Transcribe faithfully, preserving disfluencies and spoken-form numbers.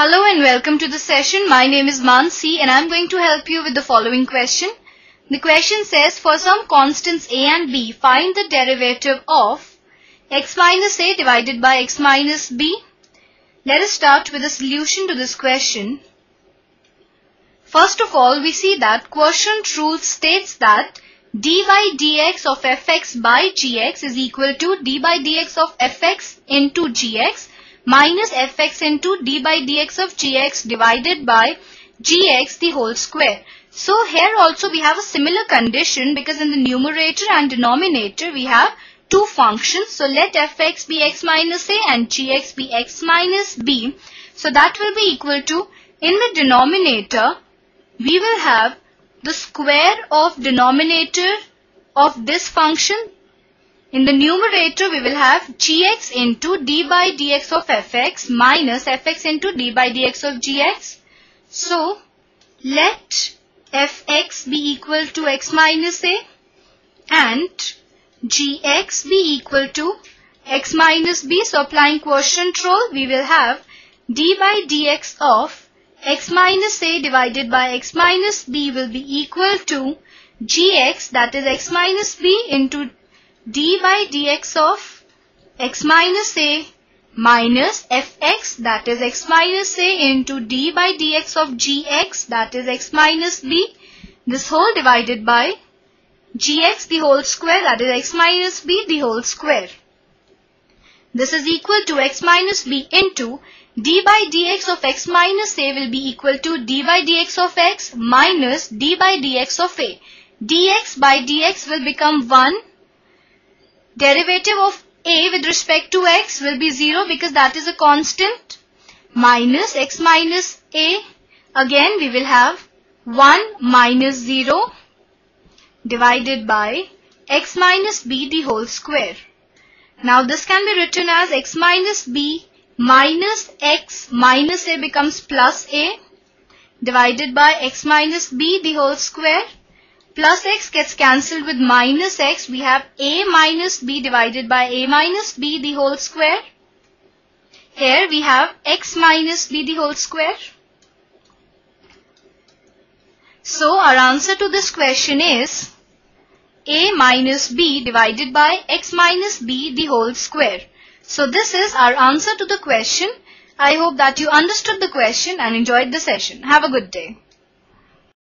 Hello and welcome to the session. My name is Mansi and I am going to help you with the following question. The question says, for some constants a and b, find the derivative of x minus a divided by x minus b. Let us start with a solution to this question. First of all, we see that quotient rule states that d by dx of fx by gx is equal to d by dx of fx into gx minus fx into d by dx of gx divided by gx the whole square. So here also we have a similar condition because in the numerator and denominator we have two functions. So let fx be x minus a and gx be x minus b. So that will be equal to, in the denominator we will have the square of denominator of this function. In the numerator, we will have gx into d by dx of fx minus fx into d by dx of gx. So, let fx be equal to x minus a and gx be equal to x minus b. So, applying quotient rule, we will have d by dx of x minus a divided by x minus b will be equal to gx, that is x minus b, into d by dx of x minus a minus fx, that is x minus a, into d by dx of gx, that is x minus b, this whole divided by gx the whole square, that is x minus b the whole square. This is equal to x minus b into d by dx of x minus a will be equal to d by dx of x minus d by dx of a. Dx by dx will become one. Derivative of a with respect to x will be zero because that is a constant, minus x minus a. Again we will have one minus zero divided by x minus b the whole square. Now this can be written as x minus b minus x minus a becomes plus a divided by x minus b the whole square. Plus x gets cancelled with minus x. We have a minus b divided by a minus b the whole square. Here we have x minus b the whole square. So our answer to this question is a minus b divided by x minus b the whole square. So this is our answer to the question. I hope that you understood the question and enjoyed the session. Have a good day.